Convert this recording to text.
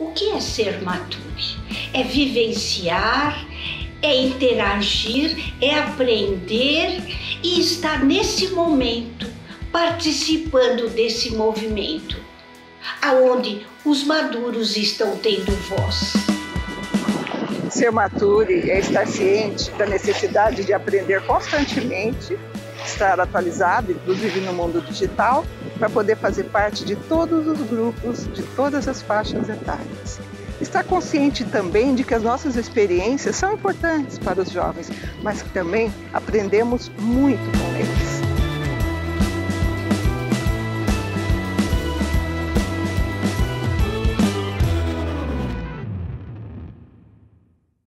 O que é ser mature? É vivenciar, é interagir, é aprender e estar nesse momento, participando desse movimento, aonde os maduros estão tendo voz. Ser mature é estar ciente da necessidade de aprender constantemente, estar atualizado, inclusive no mundo digital, para poder fazer parte de todos os grupos, de todas as faixas etárias. Estar consciente também de que as nossas experiências são importantes para os jovens, mas que também aprendemos muito com eles.